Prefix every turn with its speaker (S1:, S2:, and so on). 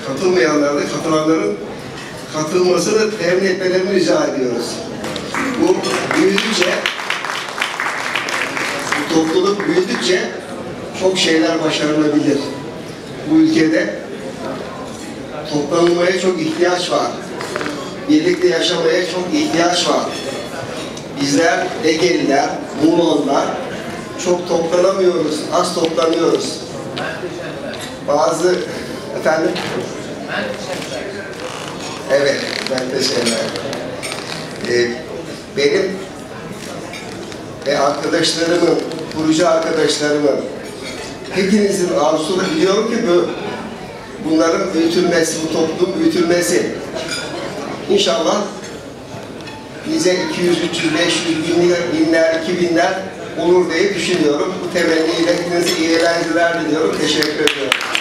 S1: katılmayanlar da katılanların katılmasını temin etmelerini rica ediyoruz. Bu büyüdükçe, bu topluluk büyüdükçe çok şeyler başarılabilir. Bu ülkede toplanılmaya çok ihtiyaç var. Birlikte yaşamaya çok ihtiyaç var. Bizler Egeliler, Muğlalılar çok toplanamıyoruz, az toplanıyoruz. Bazı, efendim? Evet, ben teşekkür ederim. Benim ve arkadaşlarımın, kurucu arkadaşlarımın, hepinizin arzusunu biliyorum ki bunların büyütülmesi, bu toplum büyütülmesi. İnşallah bize 200, 300, 500, binler, 2000'ler olur diye düşünüyorum. Bu temenniyle hepinize iyi eğlenceler diliyorum. Teşekkür ediyorum.